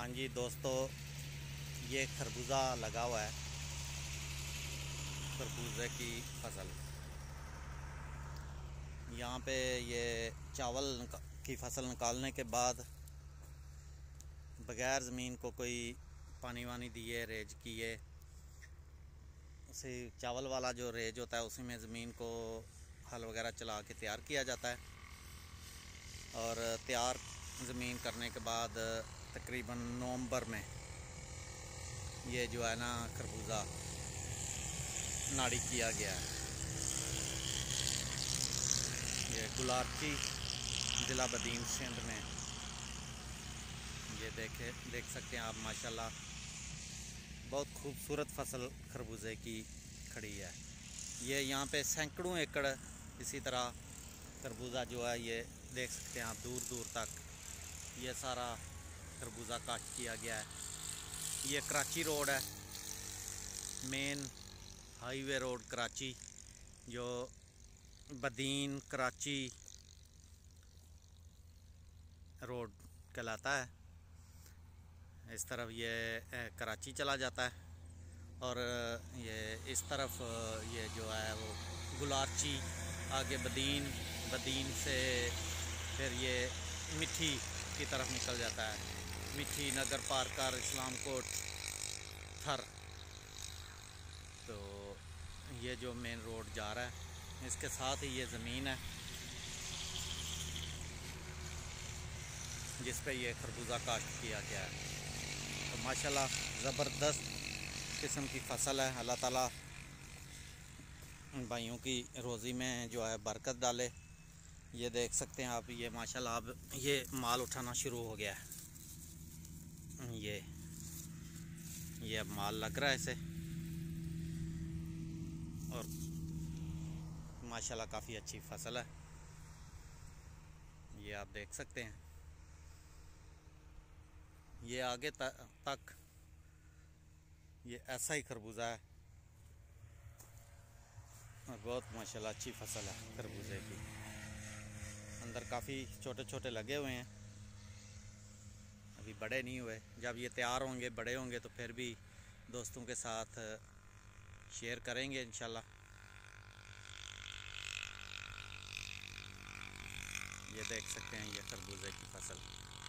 हाँ जी दोस्तों, ये खरबूजा लगा हुआ है। खरबूजे की फसल यहाँ पे ये चावल की फसल निकालने के बाद बगैर ज़मीन को कोई पानी वानी दिए रेज किए, उसी चावल वाला जो रेज होता है उसी में ज़मीन को हल वगैरह चला के तैयार किया जाता है। और तैयार ज़मीन करने के बाद तकरीबन नवंबर में ये जो है ना खरबूजा नाड़ी किया गया है। ये गुलारची ज़िला बदीन सिंध में ये देख सकते हैं आप, माशाल्लाह बहुत खूबसूरत फसल खरबूजे की खड़ी है। ये यहाँ पे सैकड़ों एकड़ इसी तरह खरबूजा जो है ये देख सकते हैं आप, दूर दूर तक ये सारा खरबूजा काश्त किया गया है। ये कराची रोड है, मेन हाईवे रोड कराची, जो बदीन कराची रोड कहलाता है। इस तरफ ये कराची चला जाता है और ये इस तरफ ये जो है वो गुलारची, आगे बदीन से फिर ये मिठी की तरफ निकल जाता है। मिठी, नगर पार्कर, इस्लाम कोट, थर। तो ये जो मेन रोड जा रहा है इसके साथ ही ये ज़मीन है जिस पे ये खरबूजा काश्त किया गया है। तो माशाल्लाह ज़बरदस्त किस्म की फसल है। अल्लाह ताला भाइयों की रोज़ी में जो है बरकत डाले। ये देख सकते हैं आप, ये माशाल्लाह अब ये माल उठाना शुरू हो गया है। ये अब माल लग रहा है इसे, और माशाल्लाह काफ़ी अच्छी फसल है। ये आप देख सकते हैं, ये आगे तक ये ऐसा ही खरबूजा है और बहुत माशाल्लाह अच्छी फसल है खरबूजे की। अंदर काफ़ी छोटे छोटे लगे हुए हैं, अभी बड़े नहीं हुए। जब ये तैयार होंगे, बड़े होंगे तो फिर भी दोस्तों के साथ शेयर करेंगे इंशाल्लाह। ये देख सकते हैं ये खरबूजे की फसल।